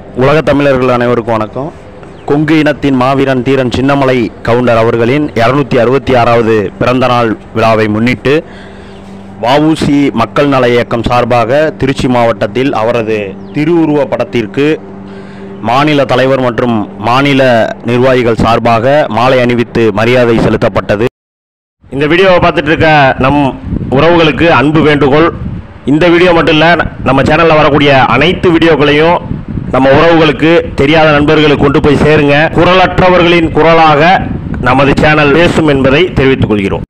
உலக தமிழர்கள் அனைவருக்கும் வணக்கம். கொங்கு இனத்தின் மாவீரன் தீரன் சின்னமலை கவுண்டர் அவர்களின் 266வது பிறந்தநாள் விழாவை முன்னிட்டு வ.உ.ச மக்கள் நல இயக்கம் சார்பாக திருச்சி மாவட்டத்தில் அவரது திருவுருவ படத்திற்கு மாநில தலைவர் மற்றும் மாநில நிர்வாகிகள் சார்பாக மாலை அணிவித்து மரியாதை செலுத்தப்பட்டது. இந்த வீடியோவை பார்த்துட்டு இருக்க நம் உறவுகளுக்கு அன்பு வேண்டுகோள், இந்த வீடியோ மட்டும் இல்லை, நம்ம சேனலில் வரக்கூடிய அனைத்து வீடியோக்களையும் நம்ம உறவுகளுக்கு, தெரியாத நண்பர்களுக்கு கொண்டு போய் சேருங்க. குரலற்றவர்களின் குரலாக நமது சேனல் பேசும் என்பதை தெரிவித்துக் கொள்கிறோம்.